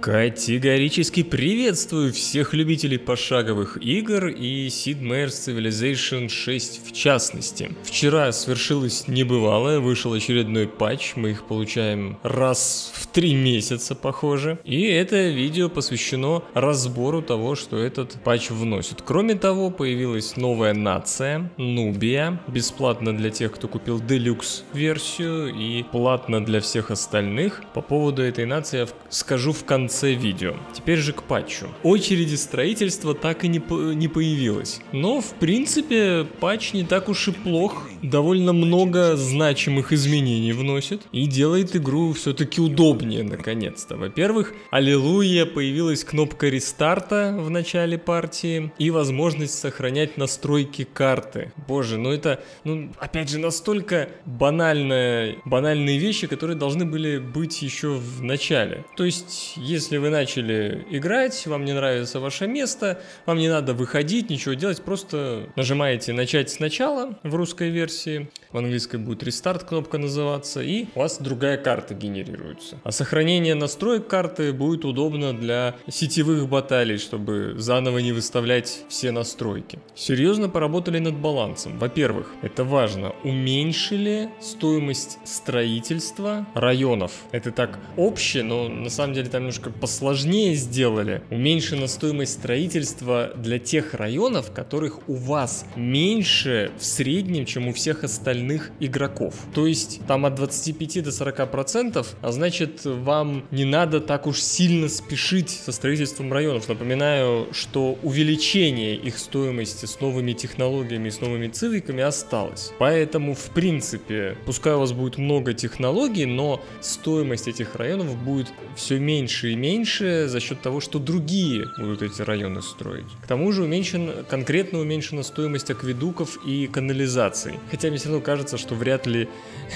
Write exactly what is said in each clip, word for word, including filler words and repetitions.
Категорически приветствую всех любителей пошаговых игр и Sid Meier's Civilization шесть в частности. Вчера свершилось небывалое, вышел очередной патч, мы их получаем раз в три месяца, похоже. И это видео посвящено разбору того, что этот патч вносит. Кроме того, появилась новая нация, Нубия, бесплатно для тех, кто купил Deluxe версию, и платно для всех остальных. По поводу этой нации я скажу в конце видео. Теперь же к патчу. Очереди строительства так и не, по не появилось. Но, в принципе, патч не так уж и плох. Довольно много значимых изменений вносит. И делает игру все-таки удобнее, наконец-то. Во-первых, аллилуйя, появилась кнопка рестарта в начале партии. И возможность сохранять настройки карты. Боже, ну это, ну, опять же, настолько банальная, банальные вещи, которые должны были быть еще в начале. То есть, если Если вы начали играть, вам не нравится ваше место, вам не надо выходить, ничего делать, просто нажимаете «Начать сначала» в русской версии, в английской будет «Рестарт» кнопка называться, и у вас другая карта генерируется. А сохранение настроек карты будет удобно для сетевых баталий, чтобы заново не выставлять все настройки. Серьезно поработали над балансом. Во-первых, это важно, уменьшили стоимость строительства районов. Это так общее, но на самом деле там немножко посложнее сделали. Уменьшена стоимость строительства для тех районов, которых у вас меньше в среднем, чем у всех остальных игроков. То есть там от двадцати пяти до сорока процентов, а значит вам не надо так уж сильно спешить со строительством районов. Напоминаю, что увеличение их стоимости с новыми технологиями, с новыми цивиками осталось. Поэтому в принципе, пускай у вас будет много технологий, но стоимость этих районов будет все меньше и меньше за счет того, что другие будут эти районы строить. К тому же уменьшен, конкретно уменьшена стоимость акведуков и канализаций. Хотя мне все равно кажется, что вряд ли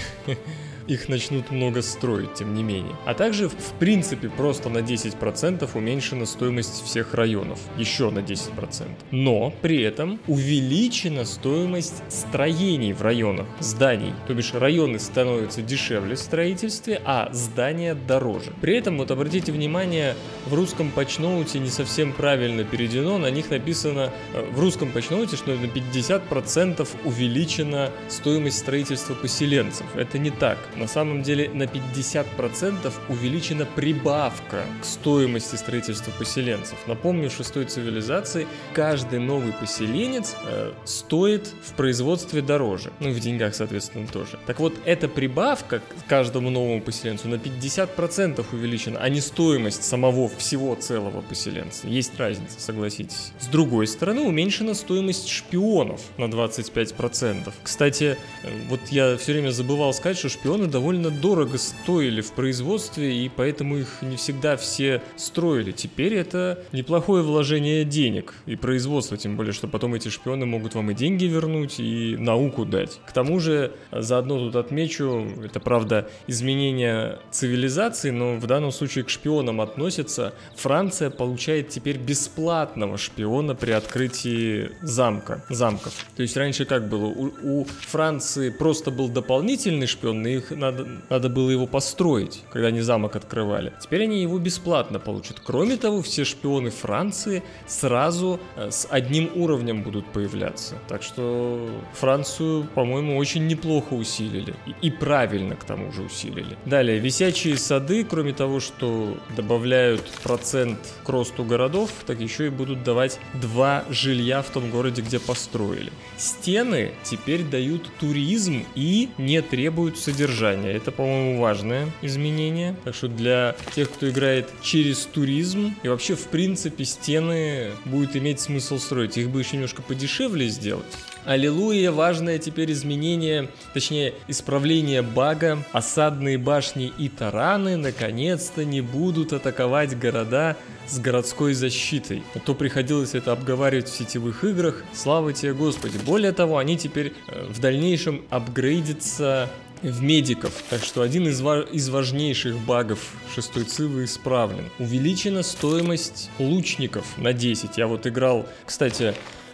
их начнут много строить, тем не менее. А также, в принципе, просто на десять процентов уменьшена стоимость всех районов. Еще на десять процентов. Но при этом увеличена стоимость строений в районах, зданий. То бишь районы становятся дешевле в строительстве, а здания дороже. При этом, вот обратите внимание, в русском патчноуте не совсем правильно переведено. На них написано в русском патчноуте, что на пятьдесят процентов увеличена стоимость строительства поселенцев. Это не так. На самом деле на пятьдесят процентов увеличена прибавка к стоимости строительства поселенцев. Напомню, в шестой цивилизации каждый новый поселенец э, стоит в производстве дороже. Ну и в деньгах, соответственно, тоже. Так вот, эта прибавка к каждому новому поселенцу на пятьдесят процентов увеличена, а не стоимость самого всего целого поселенца. Есть разница, согласитесь. С другой стороны, уменьшена стоимость шпионов на двадцать пять процентов. Кстати, э, вот я все время забывал сказать, что шпионы довольно дорого стоили в производстве, и поэтому их не всегда все строили. Теперь это неплохое вложение денег и производства, тем более, что потом эти шпионы могут вам и деньги вернуть, и науку дать. К тому же, заодно тут отмечу, это, правда, изменение цивилизации, но в данном случае к шпионам относится. Франция получает теперь бесплатного шпиона при открытии замка, замков. То есть раньше как было? У, у Франции просто был дополнительный шпион, но их Надо, надо было его построить, когда они замок открывали. Теперь они его бесплатно получат. Кроме того, все шпионы Франции сразу э, с одним уровнем будут появляться. Так что Францию, по-моему, очень неплохо усилили. И, и правильно, к тому же, усилили. Далее, висячие сады, кроме того, что добавляют процент к росту городов, так еще и будут давать два жилья в том городе, где построили. Стены теперь дают туризм и не требуют содержания. Это, по-моему, важное изменение. Так что для тех, кто играет через туризм, и вообще, в принципе, стены будет иметь смысл строить. Их бы еще немножко подешевле сделать. Аллилуйя, важное теперь изменение, точнее, исправление бага. Осадные башни и тараны наконец-то не будут атаковать города с городской защитой. А то приходилось это обговаривать в сетевых играх. Слава тебе, Господи. Более того, они теперь э, в дальнейшем апгрейдятся в медиков. Так что один из, ва из важнейших багов шестой цивы исправлен. Увеличена стоимость лучников на десять. Я вот играл, кстати,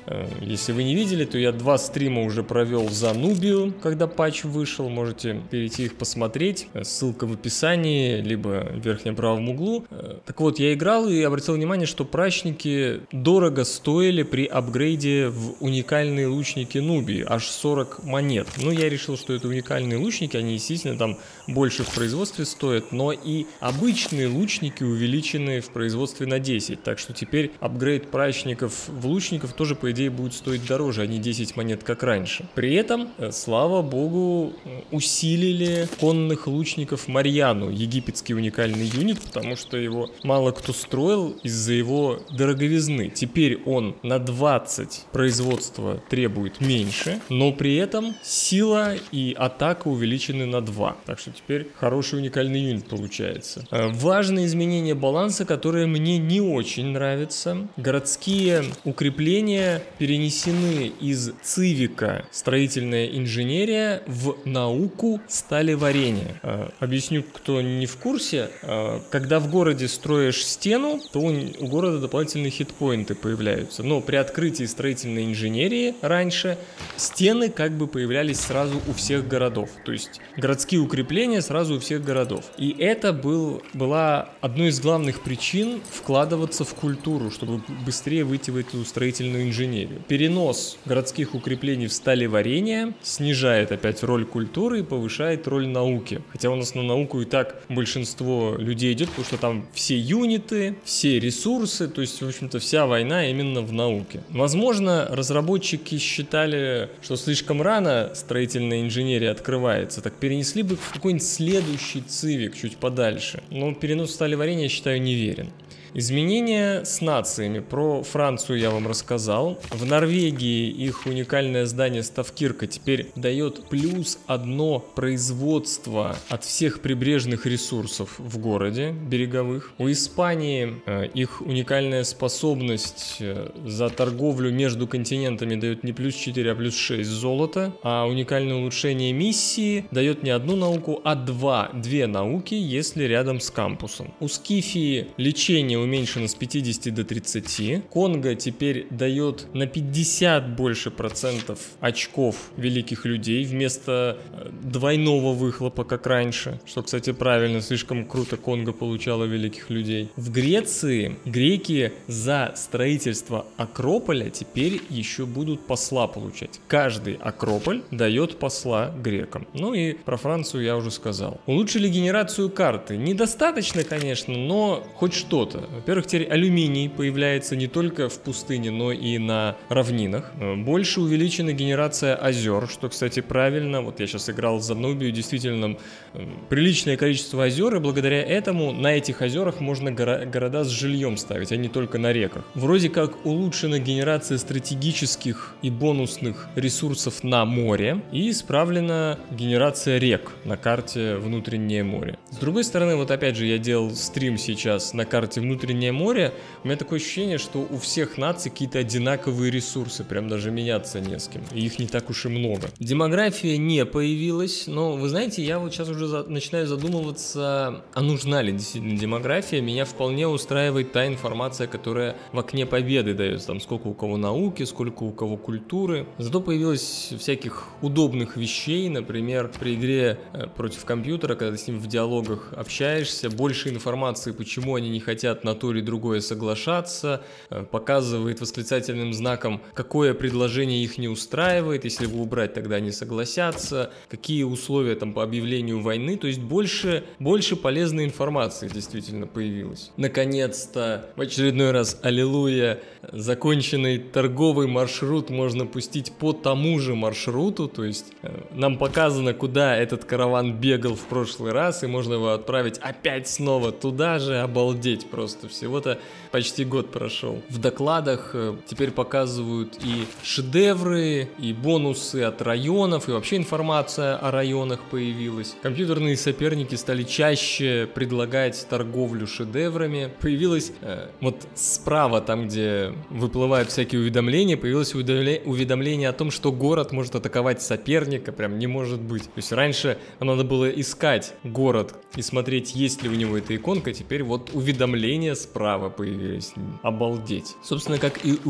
Если вы не видели, то я два стрима уже провел за Нубию, когда патч вышел, можете перейти их посмотреть, ссылка в описании, либо в верхнем правом углу. Так вот, я играл и обратил внимание, что прачники дорого стоили при апгрейде в уникальные лучники Нубии, аж сорок монет. Ну, я решил, что это уникальные лучники, они, естественно, там больше в производстве стоят, но и обычные лучники увеличены в производстве на десять, так что теперь апгрейд прачников в лучников тоже, по идее, будет стоить дороже, а не десять монет, как раньше. При этом, слава богу, усилили конных лучников Марьяну, египетский уникальный юнит, потому что его мало кто строил из-за его дороговизны. Теперь он на двадцать производства требует меньше, но при этом сила и атака увеличены на два. Так что теперь хороший уникальный юнит получается. Важное изменение баланса, которое мне не очень нравится. Городские укрепления перенесены из цивика строительная инженерия в науку сталеварения. Объясню, кто не в курсе. Когда в городе строишь стену, то у города дополнительные хитпоинты появляются. Но при открытии строительной инженерии раньше стены как бы появлялись сразу у всех городов. То есть городские укрепления сразу у всех городов. И это был, была одной из главных причин вкладываться в культуру, чтобы быстрее выйти в эту строительную инженерию. Перенос городских укреплений в сталеварение снижает опять роль культуры и повышает роль науки. Хотя у нас на науку и так большинство людей идет, потому что там все юниты, все ресурсы, то есть, в общем-то, вся война именно в науке. Возможно, разработчики считали, что слишком рано строительная инженерия открывается, так перенесли бы в какой-нибудь следующий цивик чуть подальше. Но перенос в сталеварение, я считаю, неверен. Изменения с нациями. Про Францию я вам рассказал. В Норвегии их уникальное здание Ставкирка теперь дает плюс одно производство от всех прибрежных ресурсов в городе, береговых. У Испании э, их уникальная способность э, за торговлю между континентами дает не плюс четыре, а плюс шесть золота. А уникальное улучшение миссии дает не одну науку, а два, две науки, если рядом с кампусом. У Скифии лечение уменьшено с пятидесяти до тридцати. Конго теперь дает на пятьдесят больше процентов очков великих людей вместо двойного выхлопа, как раньше. Что, кстати, правильно, слишком круто Конго получало великих людей. В Греции греки за строительство Акрополя теперь еще будут посла получать. Каждый Акрополь дает посла грекам. Ну и про Францию я уже сказал. Улучшили генерацию карты. Недостаточно, конечно, но хоть что-то. Во-первых, теперь алюминий появляется не только в пустыне, но и на равнинах. Больше увеличена генерация озер, что, кстати, правильно. Вот я сейчас играл за Нубию, действительно приличное количество озер, и благодаря этому на этих озерах можно горо- города с жильем ставить, а не только на реках. Вроде как улучшена генерация стратегических и бонусных ресурсов на море, и исправлена генерация рек на карте внутреннее море. С другой стороны, вот опять же, я делал стрим сейчас на карте внутреннее море, у меня такое ощущение, что у всех наций какие-то одинаковые ресурсы, прям даже меняться не с кем, и их не так уж и много. Демография не появилась, но вы знаете, я вот сейчас уже за... начинаю задумываться, а нужна ли действительно демография. Меня вполне устраивает та информация, которая в окне победы дается, там сколько у кого науки, сколько у кого культуры. Зато появилось всяких удобных вещей, например, при игре против компьютера, когда ты с ним в диалогах общаешься, больше информации, почему они не хотят на то или другое соглашаться, показывает восклицательным знаком, какое предложение их не устраивает, если его убрать, тогда они согласятся, какие условия там по объявлению войны, то есть больше, больше полезной информации действительно появилось. Наконец-то, в очередной раз, аллилуйя, законченный торговый маршрут можно пустить по тому же маршруту, то есть нам показано, куда этот караван бегал в прошлый раз, и можно его отправить опять снова туда же, обалдеть просто. Всего-то почти год прошел. В докладах теперь показывают и шедевры, и бонусы от районов, и вообще информация о районах появилась. Компьютерные соперники стали чаще предлагать торговлю шедеврами. Появилось э, вот справа, там где выплывают всякие уведомления, появилось уведомление о том, что город может атаковать соперника, прям не может быть. То есть раньше надо было искать город и смотреть, есть ли у него эта иконка, теперь вот уведомления справа появились. Обалдеть. Собственно, как и уведомления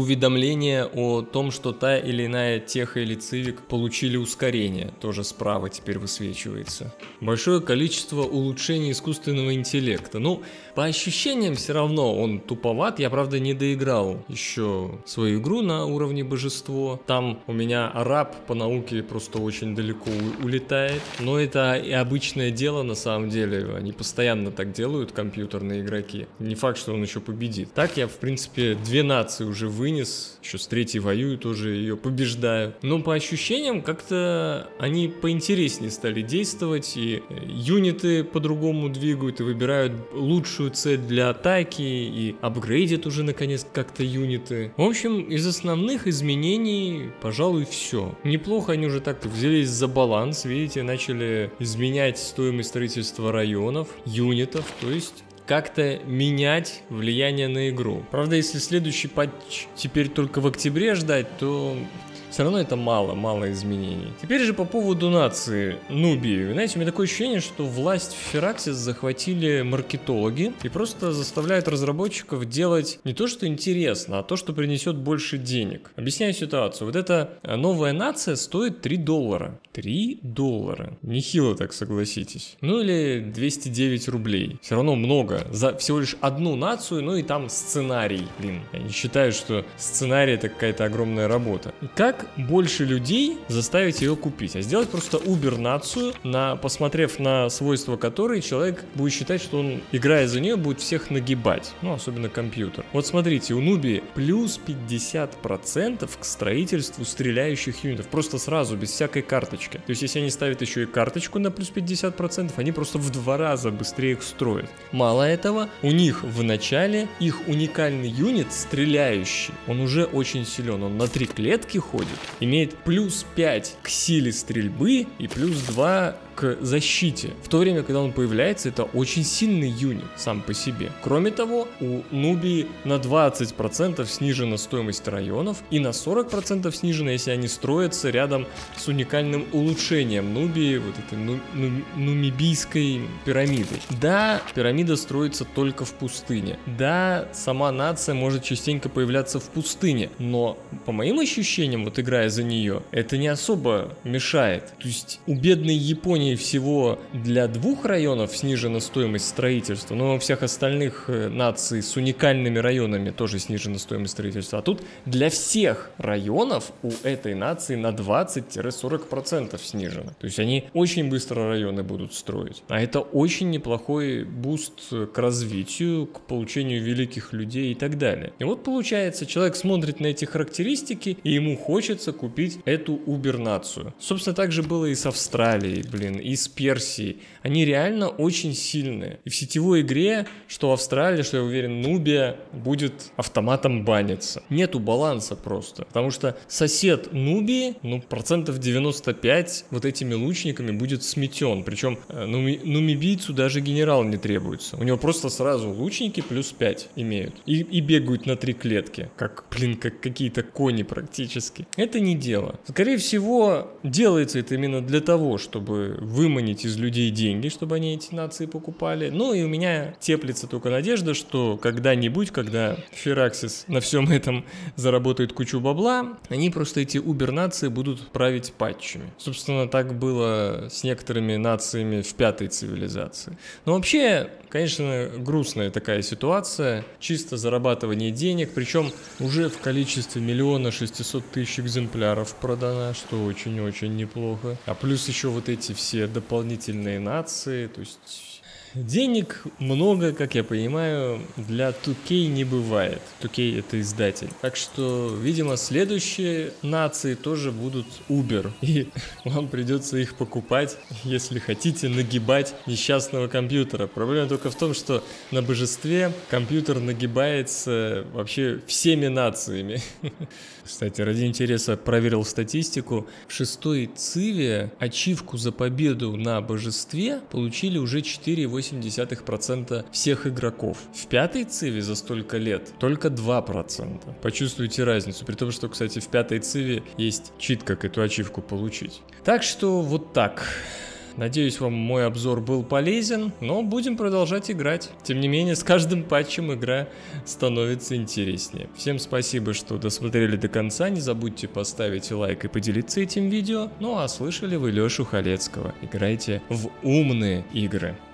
уведомление о том, что та или иная теха или цивик получили ускорение, тоже справа теперь высвечивается. Большое количество улучшений искусственного интеллекта. Ну, по ощущениям все равно он туповат. Я, правда, не доиграл еще свою игру на уровне божество. Там у меня араб по науке просто очень далеко улетает. Но это и обычное дело на самом деле. Они постоянно так делают, компьютерные игроки. Не факт, что он еще победит. Так я, в принципе, две нации уже вынес. Еще с третьей воюю, тоже ее побеждаю. Но по ощущениям как-то они поинтереснее стали действовать. И юниты по-другому двигают и выбирают лучшую цель для атаки. И апгрейдят уже наконец как-то юниты. В общем, из основных изменений, пожалуй, все. Неплохо они уже так взялись за баланс. Видите, начали изменять стоимость строительства районов, юнитов. То есть как-то менять влияние на игру. Правда, если следующий патч теперь только в октябре ждать, то все равно это мало, мало изменений. Теперь же по поводу нации Нубии. Знаете, у меня такое ощущение, что власть в Фераксис захватили маркетологи и просто заставляют разработчиков делать не то, что интересно, а то, что принесет больше денег. Объясняю ситуацию. Вот эта новая нация стоит три доллара. три доллара. Нехило так, согласитесь. Ну или двести девять рублей. Все равно много. За всего лишь одну нацию, ну и там сценарий. Блин, я не считаю, что сценарий это какая-то огромная работа. И как больше людей заставить ее купить? А сделать просто убер-нацию, на, посмотрев на свойства которой человек будет считать, что он, играя за нее, будет всех нагибать. Ну, особенно компьютер. Вот смотрите, у Нубии плюс пятьдесят процентов к строительству стреляющих юнитов. Просто сразу, без всякой карточки. То есть, если они ставят еще и карточку на плюс пятьдесят процентов, они просто в два раза быстрее их строят. Мало этого, у них в начале их уникальный юнит стреляющий. Он уже очень силен. Он на три клетки ходит. Имеет плюс пять к силе стрельбы и плюс два к защите. В то время, когда он появляется, это очень сильный юнит сам по себе. Кроме того, у Нубии на двадцать процентов снижена стоимость районов и на сорок процентов снижена, если они строятся рядом с уникальным улучшением Нубии, вот этой ну, ну, нумибийской пирамидой. Да, пирамида строится только в пустыне. Да, сама нация может частенько появляться в пустыне, но по моим ощущениям, вот играя за нее, это не особо мешает. То есть у бедной Японии всего для двух районов снижена стоимость строительства, но у всех остальных наций с уникальными районами тоже снижена стоимость строительства. А тут для всех районов у этой нации на двадцать-сорок процентов снижена. То есть они очень быстро районы будут строить. А это очень неплохой буст к развитию, к получению великих людей и так далее. И вот получается, человек смотрит на эти характеристики, и ему хочется купить эту убер-нацию. Собственно, так же было и с Австралией, блин, и с Персией. Они реально очень сильные. И в сетевой игре, что Австралия, что я уверен, Нубия будет автоматом баниться. Нету баланса просто. Потому что сосед Нубии, ну, процентов девяносто пять вот этими лучниками будет сметен. Причем нуми, нумибийцу даже генерал не требуется. У него просто сразу лучники плюс пять имеют. И, и бегают на три клетки. Как, блин, как какие-то кони практически. Это не дело. Скорее всего, делается это именно для того, чтобы выманить из людей деньги, чтобы они эти нации покупали. Ну и у меня теплится только надежда, что когда-нибудь, когда Фераксис на всем этом заработает кучу бабла, они просто эти убер-нации будут править патчами. Собственно, так было с некоторыми нациями в пятой цивилизации. Но вообще, конечно, грустная такая ситуация. Чисто зарабатывание денег, причем уже в количестве миллиона шестисот тысяч экземпляров продано, что очень-очень неплохо. А плюс еще вот эти все дополнительные нации, то есть денег много, как я понимаю, для ту кей не бывает. ту кей это издатель. Так что, видимо, следующие нации тоже будут Uber. И вам придется их покупать, если хотите нагибать несчастного компьютера. Проблема только в том, что на божестве компьютер нагибается вообще всеми нациями. Кстати, ради интереса проверил статистику. В шестой циве ачивку за победу на божестве получили уже четыре целых восемь десятых процента всех игроков. В пятой циве за столько лет только два процента. Почувствуйте разницу. При том, что, кстати, в пятой циве есть чит, как эту ачивку получить. Так что вот так. Надеюсь, вам мой обзор был полезен, но будем продолжать играть. Тем не менее, с каждым патчем игра становится интереснее. Всем спасибо, что досмотрели до конца. Не забудьте поставить лайк и поделиться этим видео. Ну а слышали вы Лешу Халецкого. Играйте в умные игры.